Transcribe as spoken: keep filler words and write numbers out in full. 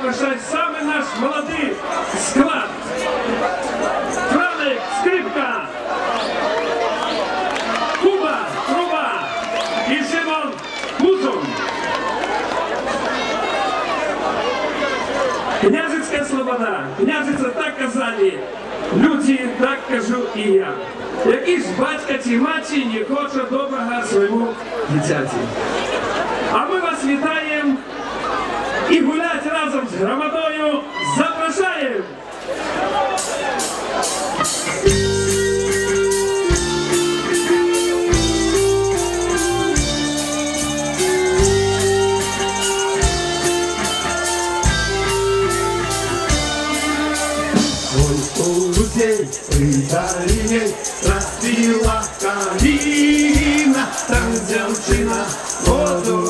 запрошать самый наш молодой склад. Франик, скрипка, Куба, труба и Шимон Музон. Княжицька слобода, княжиця так казали, люди так кажу і я. Який ж батька чи матчі не хоче доброго своєму дитяті. А ми вас вітаємо і гулять разом з громадою запрошаємо! При долине расцвела калина, там девчина воду